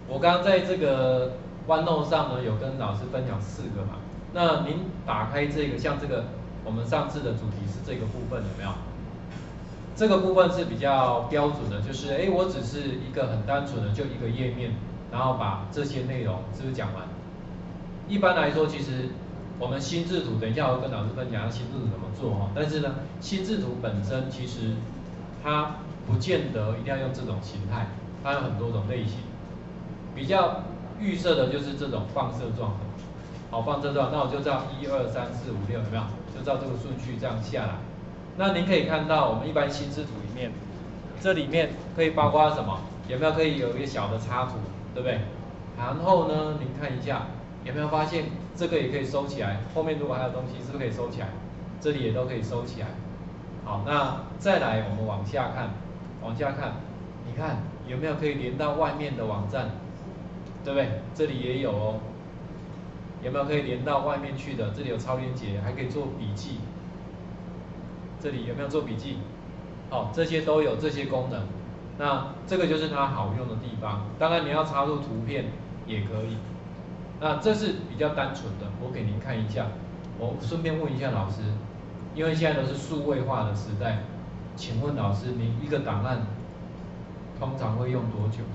我刚刚在这个 OneNote 上呢，有跟老师分享4个嘛。那您打开这个，像这个我们上次的主题是这个部分，有没有？这个部分是比较标准的，就是我只是一个很单纯的就一个页面，然后把这些内容是不是讲完？一般来说，其实我们心智图，等一下我会跟老师分享心智图怎么做哈。但是呢，心智图本身其实它不见得一定要用这种形态，它有很多种类型。比较预设的就是这种放射状的，好，放射状，那我就照1、2、3、4、5、6，有没有？就照这个顺序这样下来。那您可以看到，我们一般心智图里面，这里面可以包括什么？有没有可以有一个小的插图，对不对？然后呢，您看一下，有没有发现这个也可以收起来？后面如果还有东西，是不是可以收起来？这里也都可以收起来。好，那再来我们往下看，往下看，你看有没有可以连到外面的网站？对不对？这里也有哦。有没有可以连到外面去的？这里有超连结，还可以做笔记。这里有没有做笔记？好，这些都有这些功能。那这个就是它好用的地方。当然你要插入图片也可以。那这是比较单纯的，我给您看一下。我顺便问一下老师，因为现在都是数位化的时代，请问老师，你一个档案通常会用多久？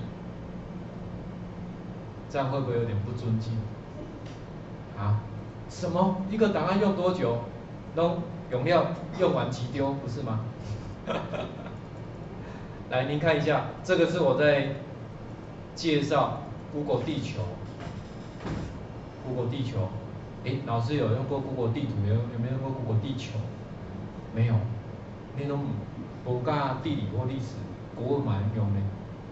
这样会不会有点不尊敬？啊？什么？一个档案用多久？都永料用完即丢，不是吗？来，您看一下，这个是我在介绍 Google 地球。Google 地球，老师有用过 Google 地图，有没有用过 Google 地球？没有，你都不教地理或历史，国文蛮用的。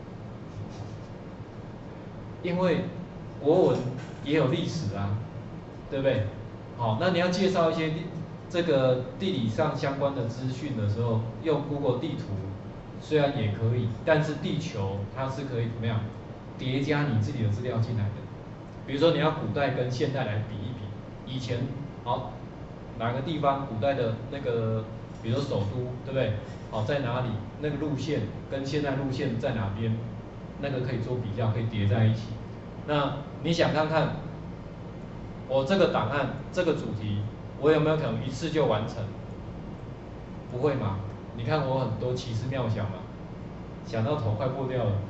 因为国文也有历史啊，对不对？好，那你要介绍一些这个地理上相关的资讯的时候，用 Google 地图虽然也可以，但是地球它是可以怎么样叠加你自己的资料进来的。比如说你要古代跟现代来比一比，以前好哪个地方古代的那个，比如说首都，对不对？好在哪里？那个路线跟现在路线在哪边？那个可以做比较，可以叠在一起。那你想看看，我这个档案这个主题，我有没有可能一次就完成？不会嘛？你看我很多奇思妙想嘛，想到头快破掉了。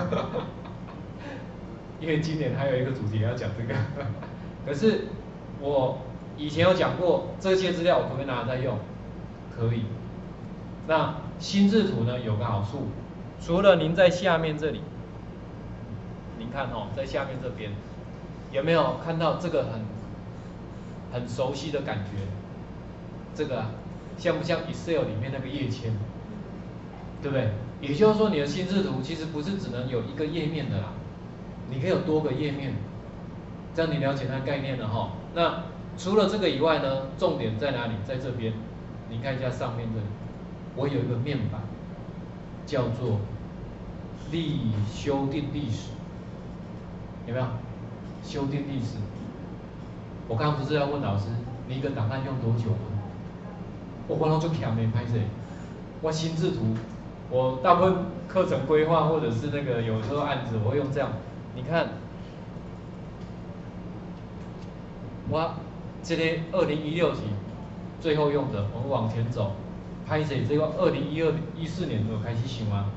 因为今年还有一个主题要讲这个，可是我以前有讲过，这些资料我可不可以拿来再用？可以。那心智图呢有个好处，除了您在下面这里，您看哦，在下面这边有没有看到这个很熟悉的感觉？这个像不像 Excel 里面那个页签？对不对？也就是说，你的心智图其实不是只能有一个页面的啦，你可以有多个页面，这样你了解它的概念了哈。那除了这个以外呢，重点在哪里？在这边，你看一下上面这里，我有一个面板，叫做修订历史，有没有？修订历史。我刚刚不是要问老师，你一个档案用多久吗？我刚刚就强没拍谁，我心智图。我大部分课程规划或者是那个有时候案子，我会用这样。你看，我这个2016期最后用的，我们往前走，拍谁这个2014年就开始想啊。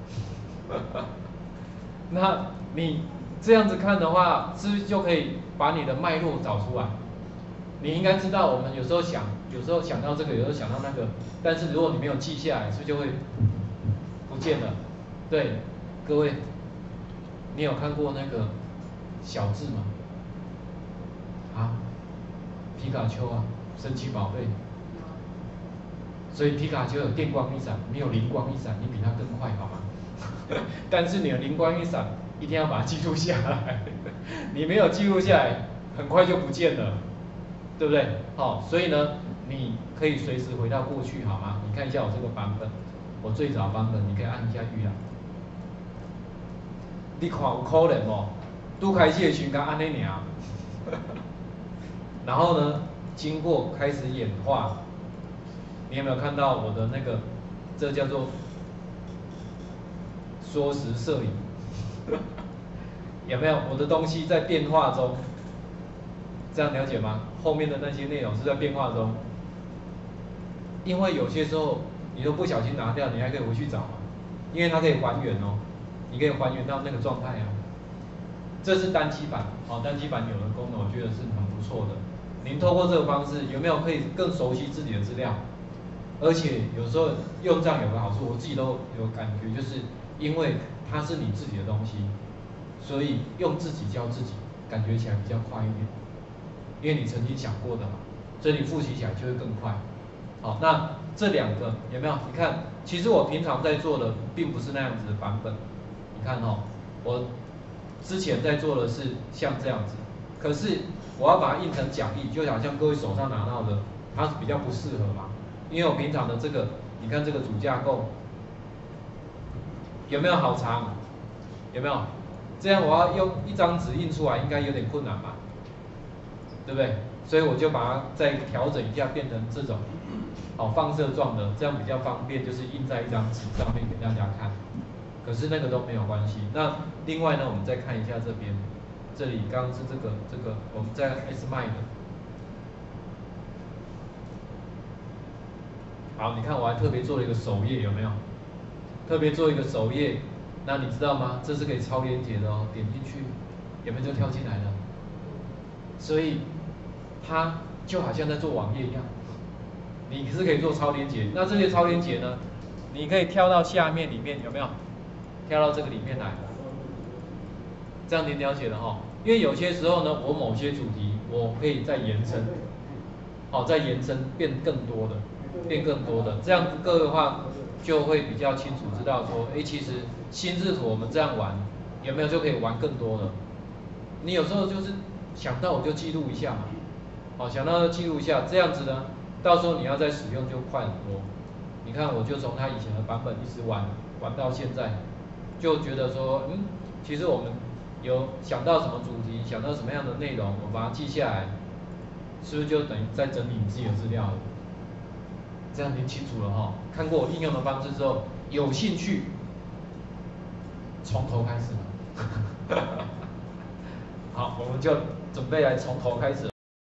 那你这样子看的话，是不是就可以把你的脉络找出来？你应该知道，我们有时候想到这个，有时候想到那个，但是如果你没有记下来，是不是就会不见了？对，各位，你有看过那个小智吗？啊，皮卡丘啊，神奇宝贝。所以皮卡丘有电光一闪，你有灵光一闪，你比他更快，好吗？但是你的灵光一闪，一定要把它记录下来。你没有记录下来，很快就不见了，对不对？好，所以呢，你可以随时回到过去，好吗？你看一下我这个版本，我最早版本，你可以按一下预览。你看有可能哦，拄开始的时候安尼尔，然后呢，经过开始演化，你有没有看到我的那个？这叫做缩时摄影。 有没有？我的东西在变化中，这样了解吗？后面的那些内容是在变化中，因为有些时候你都不小心拿掉，你还可以回去找嘛，因为它可以还原哦，你可以还原到那个状态啊。这是单机版，单机版有的功能我觉得是很不错的。您透过这个方式，有没有可以更熟悉自己的资料？而且有时候用这样有个好处，我自己都有感觉，就是因为它是你自己的东西，所以用自己教自己，感觉起来比较快一点，因为你曾经想过的嘛，所以你复习起来就会更快。好，那这两个有没有？你看，其实我平常在做的并不是那样子的版本，你看哦，我之前在做的是像这样子，可是我要把它印成讲义，就好像各位手上拿到的，它比较不适合嘛。因为我平常的这个，你看这个主架构有没有好长？有没有？这样我要用一张纸印出来，应该有点困难吧？对不对？所以我就把它再调整一下，变成这种放射状的，这样比较方便，就是印在一张纸上面给大家看。可是那个都没有关系。那另外呢，我们再看一下这边，这里刚刚是这个，我们在 S-MIND 的。好，你看我还特别做了一个首页，有没有？特别做一个首页，那你知道吗？这是可以超连结的哦，点进去，有没有就跳进来了？所以它就好像在做网页一样，你是可以做超连结。那这些超连结呢，你可以跳到下面里面，有没有？跳到这个里面来，这样您了解了哈。因为有些时候呢，我某些主题我可以再延伸，再延伸变更多的。这样各位的话就会比较清楚知道说，其实心智图我们这样玩，有没有就可以玩更多的。你有时候就是想到我就记录一下嘛，想到就记录一下，这样子呢，到时候你要再使用就快很多。你看我就从他以前的版本一直玩到现在，就觉得说，其实我们有想到什么主题，想到什么样的内容，我把它记下来，是不是就等于在整理你自己的资料了？这样您清楚了哈。看过我应用的方式之后，有兴趣从头开始了。好，我们就准备来从头开始了。